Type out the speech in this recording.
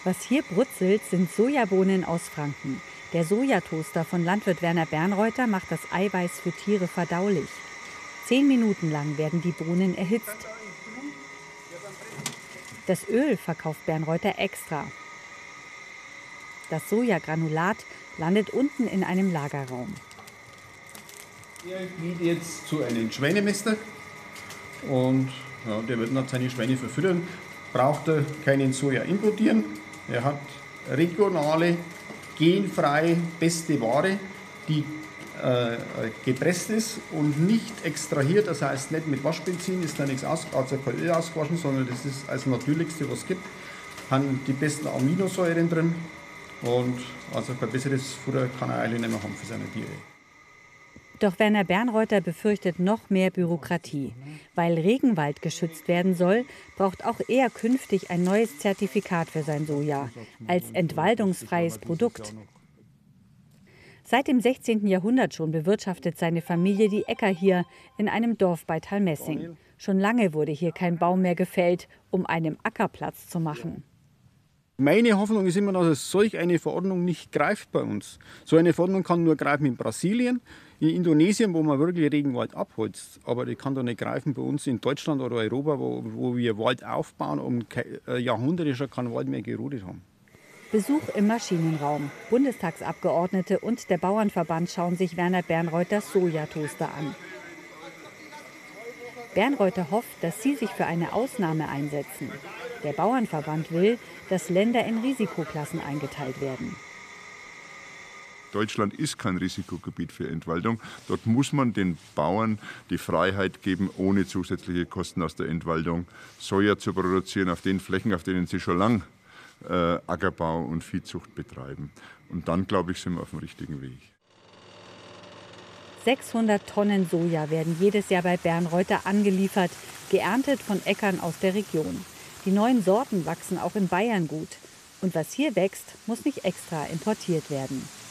Was hier brutzelt, sind Sojabohnen aus Franken. Der Sojatoaster von Landwirt Werner Bernreuther macht das Eiweiß für Tiere verdaulich. 10 Minuten lang werden die Bohnen erhitzt. Das Öl verkauft Bernreuther extra. Das Sojagranulat landet unten in einem Lagerraum. Er geht jetzt zu einem Schweinemester und ja, der wird dann seine Schweine verfüttern. Braucht er keinen Soja importieren. Er hat regionale, genfreie, beste Ware, die gepresst ist und nicht extrahiert. Das heißt nicht mit Waschbenzin, ist da nichts also kein Öl ausgewaschen, sondern das ist das Natürlichste, was es gibt. Haben die besten Aminosäuren drin und also kein besseres Futter kann er eigentlich nicht mehr haben für seine Tiere. Doch Werner Bernreuther befürchtet noch mehr Bürokratie. Weil Regenwald geschützt werden soll, braucht auch er künftig ein neues Zertifikat für sein Soja als entwaldungsfreies Produkt. Seit dem 16. Jahrhundert schon bewirtschaftet seine Familie die Äcker hier in einem Dorf bei Talmessing. Schon lange wurde hier kein Baum mehr gefällt, um einem Acker Platz zu machen. Meine Hoffnung ist immer, dass solch eine Verordnung nicht greift bei uns. So eine Verordnung kann nur greifen in Brasilien, in Indonesien, wo man wirklich Regenwald abholzt. Aber die kann doch nicht greifen bei uns in Deutschland oder Europa, wo wir Wald aufbauen und Jahrhunderte schon keinen Wald mehr gerodet haben. Besuch im Maschinenraum. Bundestagsabgeordnete und der Bauernverband schauen sich Werner Bernreuthers Sojatoaster an. Bernreuther hofft, dass sie sich für eine Ausnahme einsetzen. Der Bauernverband will, dass Länder in Risikoklassen eingeteilt werden. Deutschland ist kein Risikogebiet für Entwaldung. Dort muss man den Bauern die Freiheit geben, ohne zusätzliche Kosten aus der Entwaldung Soja zu produzieren auf den Flächen, auf denen sie schon lange Ackerbau und Viehzucht betreiben. Und dann, glaube ich, sind wir auf dem richtigen Weg. 600 Tonnen Soja werden jedes Jahr bei Bernreuther angeliefert, geerntet von Äckern aus der Region. Die neuen Sorten wachsen auch in Bayern gut. Und was hier wächst, muss nicht extra importiert werden.